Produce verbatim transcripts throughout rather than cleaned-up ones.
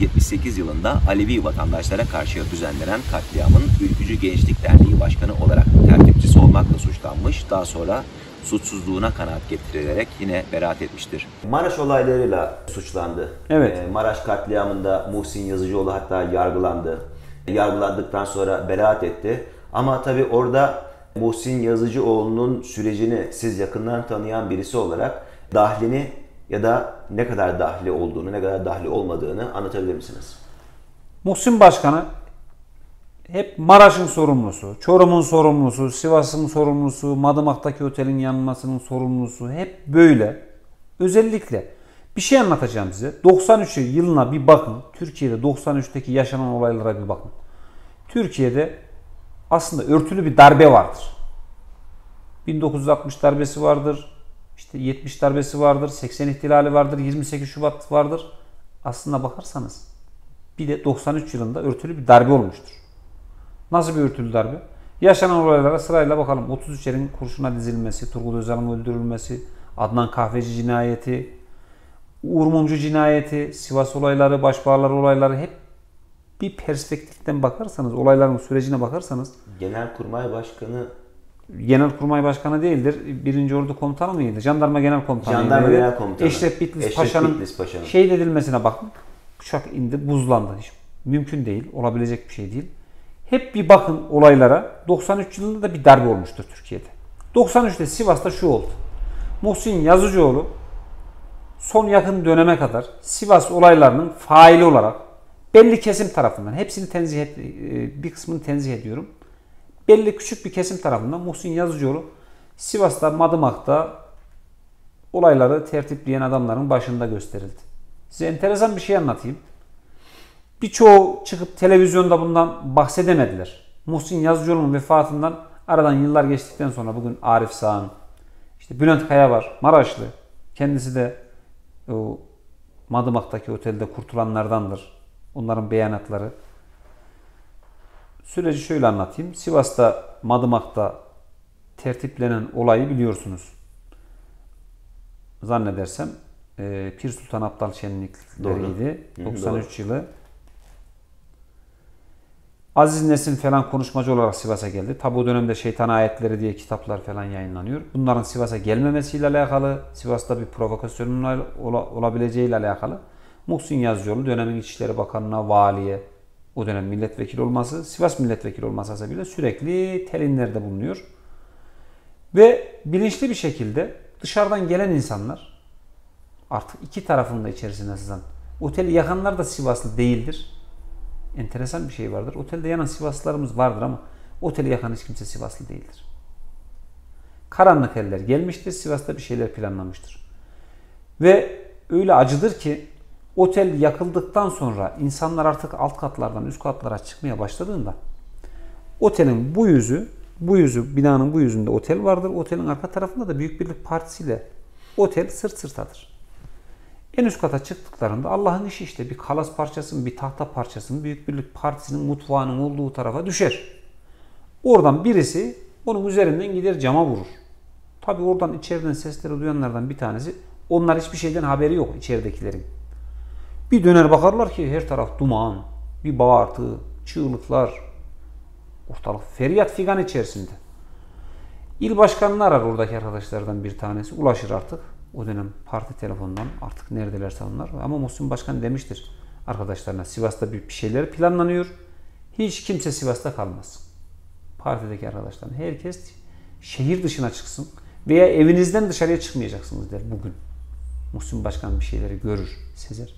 yüz yetmiş sekiz yılında Alevi vatandaşlara karşı düzenlenen katliamın Ülkücü Gençlik Derneği Başkanı olarak tertipçisi olmakla suçlanmış. Daha sonra suçsuzluğuna kanaat getirilerek yine beraat etmiştir. Maraş olaylarıyla suçlandı. Evet. Ee, Maraş katliamında Muhsin Yazıcıoğlu hatta yargılandı. Yargılandıktan sonra beraat etti. Ama tabii orada Muhsin Yazıcıoğlu'nun sürecini siz yakından tanıyan birisi olarak dahlini ya da ne kadar dahli olduğunu, ne kadar dahli olmadığını anlatabilir misiniz? Muhsin Başkanı hep Maraş'ın sorumlusu, Çorum'un sorumlusu, Sivas'ın sorumlusu, Madımak'taki otelin yanmasının sorumlusu, hep böyle. Özellikle bir şey anlatacağım size. doksan üç yılına bir bakın. Türkiye'de doksan üçteki yaşanan olaylara bir bakın. Türkiye'de aslında örtülü bir darbe vardır. bin dokuz yüz altmış darbesi vardır. İşte yetmiş darbesi vardır. seksen ihtilali vardır. yirmi sekiz Şubat vardır. Aslına bakarsanız bir de doksan üç yılında örtülü bir darbe olmuştur. Nasıl bir örtülü darbe? Yaşanan olaylara sırayla bakalım. otuz üç yerin kurşuna dizilmesi, Turgut Özal'ın öldürülmesi, Adnan Kahveci cinayeti, Uğur Mumcu cinayeti, Sivas olayları, Başbağlar olayları, hep bir perspektiften bakarsanız, olayların sürecine bakarsanız. Genelkurmay Başkanı Genelkurmay Başkanı değildir. Birinci Ordu Komutanı mıydı? Jandarma Genel Komutanı. Jandarma Genel Komutanı. Eşref Bitlis Eşref Paşa'nın Bitlis Paşa'nın şehit edilmesine bakın. Uçak indi, buzlandı. Hiç mümkün değil, olabilecek bir şey değil. Hep bir bakın olaylara. doksan üç yılında da bir darbe olmuştur Türkiye'de. doksan üçte Sivas'ta şu oldu. Muhsin Yazıcıoğlu son yakın döneme kadar Sivas olaylarının faili olarak belli kesim tarafından, hepsini tenzih et, bir kısmını tenzih ediyorum. Belli küçük bir kesim tarafından Muhsin Yazıcıoğlu Sivas'ta, Madımak'ta olayları tertipleyen adamların başında gösterildi. Size enteresan bir şey anlatayım. Birçoğu çıkıp televizyonda bundan bahsedemediler. Muhsin Yazıcıoğlu'nun vefatından aradan yıllar geçtikten sonra bugün Arif Sağan, işte Bülent Kaya var, Maraşlı. Kendisi de o Madımak'taki otelde kurtulanlardandır. Onların beyanatları. Süreci şöyle anlatayım. Sivas'ta, Madımak'ta tertiplenen olayı biliyorsunuz. Zannedersem e, Pir Sultan Abdal şenlikleriydi. doksan üç doğru. Yılı. Aziz Nesin falan konuşmacı olarak Sivas'a geldi. Tabi o dönemde Şeytan Ayetleri diye kitaplar falan yayınlanıyor. Bunların Sivas'a gelmemesiyle alakalı, Sivas'ta bir provokasyonun olabileceğiyle alakalı Muhsin Yazıcıoğlu dönemin İçişleri Bakanı'na, valiye, o dönem milletvekili olması, Sivas milletvekili olması hasebiyle sürekli telinlerde bulunuyor. Ve bilinçli bir şekilde dışarıdan gelen insanlar, artık iki tarafın da içerisine sızan, oteli yakanlar da Sivaslı değildir. Enteresan bir şey vardır. Otelde yanan Sivaslılarımız vardır ama oteli yakan hiç kimse Sivaslı değildir. Karanlık eller gelmiştir. Sivas'ta bir şeyler planlamıştır. Ve öyle acıdır ki otel yakıldıktan sonra insanlar artık alt katlardan üst katlara çıkmaya başladığında otelin bu yüzü, bu yüzü, binanın bu yüzünde otel vardır. Otelin arka tarafında da Büyük Birlik Partisi ile otel sırt sırtadır. En üst kata çıktıklarında Allah'ın işi işte bir kalas parçası mı, bir tahta parçası mı Büyük Birlik Partisi'nin mutfağının olduğu tarafa düşer. Oradan birisi onun üzerinden gider cama vurur. Tabi oradan içeriden sesleri duyanlardan bir tanesi, onlar hiçbir şeyden haberi yok içeridekilerin. Bir döner bakarlar ki her taraf duman, bir bağırtı, çığlıklar, ortalık feryat figan içerisinde. İl başkanını arar oradaki arkadaşlardan bir tanesi, ulaşır artık. O dönem parti telefonundan, artık neredelerse onlar. Ama Muhsin Başkan demiştir arkadaşlarına, Sivas'ta bir şeyler planlanıyor. Hiç kimse Sivas'ta kalmaz. Partideki arkadaşlarına, herkes şehir dışına çıksın veya evinizden dışarıya çıkmayacaksınız der bugün. Muhsin Başkan bir şeyleri görür, sezer.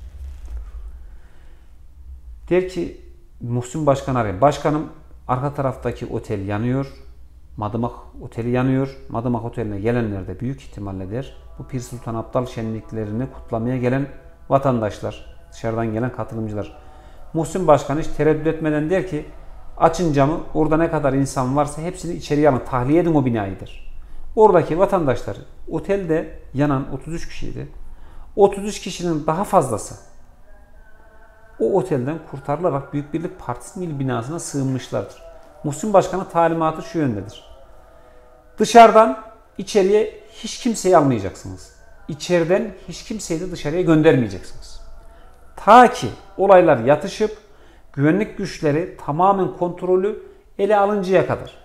Der ki Muhsin Başkan arayın. Başkanım, arka taraftaki otel yanıyor. Madımak Oteli yanıyor. Madımak Oteli'ne gelenler de büyük ihtimalle der, bu Pir Sultan Abdal şenliklerini kutlamaya gelen vatandaşlar, dışarıdan gelen katılımcılar. Muhsin Başkan hiç tereddüt etmeden der ki, açın camı, orada ne kadar insan varsa hepsini içeriye alın, tahliye edin o binayı der. Oradaki vatandaşlar, otelde yanan otuz üç kişiydi. otuz üç kişinin daha fazlası o otelden kurtarılarak Büyük Birlik Partisi'nin il binasına sığınmışlardır. Muhsin Başkan'ın talimatı şu yöndedir. Dışarıdan içeriye hiç kimseyi almayacaksınız. İçeriden hiç kimseyi de dışarıya göndermeyeceksiniz. Ta ki olaylar yatışıp güvenlik güçleri tamamen kontrolü ele alıncaya kadar.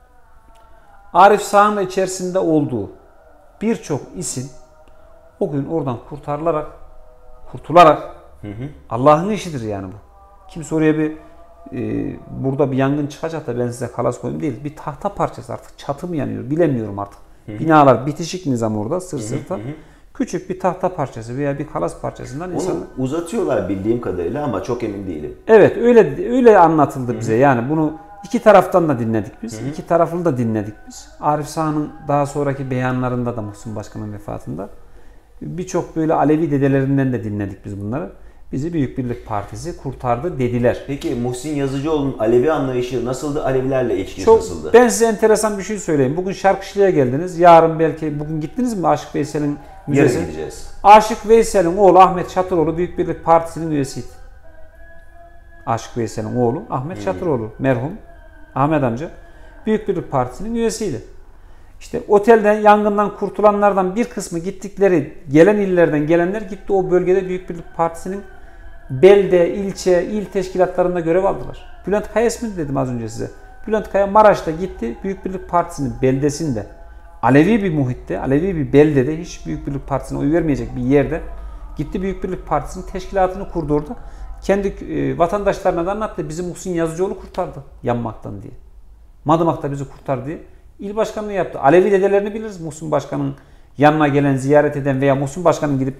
Arif Sağ'ın da içerisinde olduğu birçok isim o gün oradan kurtarılarak, kurtularak hı hı. Allah'ın işidir yani bu. Kimse oraya bir e, burada bir yangın çıkacak da ben size kalas koyayım değil. Bir tahta parçası artık çatı mı yanıyor bilemiyorum artık. Hı hı. Binalar bitişik nizam orada sır sırta. Hı hı. Küçük bir tahta parçası veya bir kalas parçasından onu insanlar... uzatıyorlar bildiğim kadarıyla ama çok emin değilim. Evet öyle öyle anlatıldı hı hı. bize. Yani bunu iki taraftan da dinledik biz. Hı hı. İki taraflı da dinledik biz. Arif Sağ'ın daha sonraki beyanlarında da Muhsin Başkan'ın vefatında birçok böyle Alevi dedelerinden de dinledik biz bunları. Bizi Büyük Birlik Partisi kurtardı dediler. Peki Muhsin Yazıcıoğlu'nun Alevi anlayışı nasıldı? Alevilerle ilişkisi Çok, nasıldı? Ben size enteresan bir şey söyleyeyim. Bugün Şarkışlı'ya geldiniz. Yarın belki bugün gittiniz mi Aşık Veysel'in müzesine? Yarın gideceğiz. Aşık Veysel'in oğlu Ahmet Çatıroğlu Büyük Birlik Partisi'nin üyesiydi. Aşık Veysel'in oğlu Ahmet hmm. Çatıroğlu merhum Ahmet amca Büyük Birlik Partisi'nin üyesiydi. İşte otelden yangından kurtulanlardan bir kısmı gittikleri gelen illerden gelenler gitti o bölgede Büyük Birlik Partisi'nin belde, ilçe, il teşkilatlarında görev aldılar. Bülent Kaya ismini dedim az önce size. Bülent Kaya Maraş'ta gitti Büyük Birlik Partisi'nin beldesinde Alevi bir muhitte, Alevi bir beldede hiç Büyük Birlik Partisi'ne oy vermeyecek bir yerde gitti Büyük Birlik Partisi'nin teşkilatını kurdu orada. Kendi e, vatandaşlarına da anlattı. Bizi Muhsin Yazıcıoğlu kurtardı yanmaktan diye. Madımak'ta bizi kurtardı diye. İl başkanlığı yaptı. Alevi dedelerini biliriz. Muhsin Başkan'ın yanına gelen, ziyaret eden veya Muhsin Başkan'ın gidip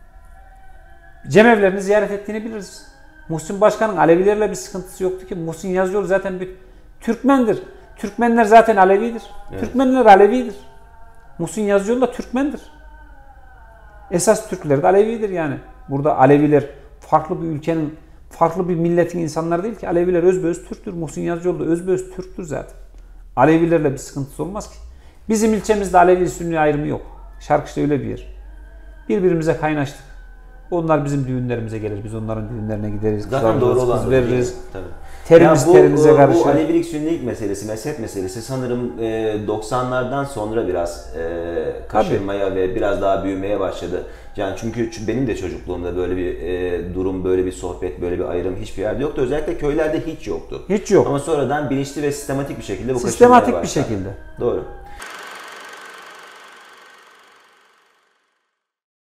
cemevlerini ziyaret ettiğini biliriz. Muhsin Başkan'ın Alevilerle bir sıkıntısı yoktu ki. Muhsin Yazıcıoğlu zaten bir Türkmendir. Türkmenler zaten Alevidir. Evet. Türkmenler Alevidir. Muhsin Yazıcıoğlu da Türkmendir. Esas Türkler de Alevidir yani. Burada Aleviler farklı bir ülkenin, farklı bir milletin insanları değil ki. Aleviler özbeöz Türktür. Muhsin Yazıcıoğlu da özbeöz Türktür zaten. Alevilerle bir sıkıntısı olmaz ki. Bizim ilçemizde Alevi Sünni ayrımı yok. Şarkışta öyle bir yer. Birbirimize kaynaştık. Onlar bizim düğünlerimize gelir. Biz onların düğünlerine gideriz. Zaten doğru olan veririz. Tabii. Terimiz bu, terimize karışır. Bu Alevilik Sünnilik meselesi, mezhep meselesi sanırım doksanlardan sonra biraz e, kaşınmaya Tabii. ve biraz daha büyümeye başladı. Yani çünkü benim de çocukluğumda böyle bir e, durum, böyle bir sohbet, böyle bir ayrım hiçbir yerde yoktu. Özellikle köylerde hiç yoktu. Hiç yok. Ama sonradan bilinçli ve sistematik bir şekilde bu sistematik kaşınmaya başladı. bir şekilde. Doğru.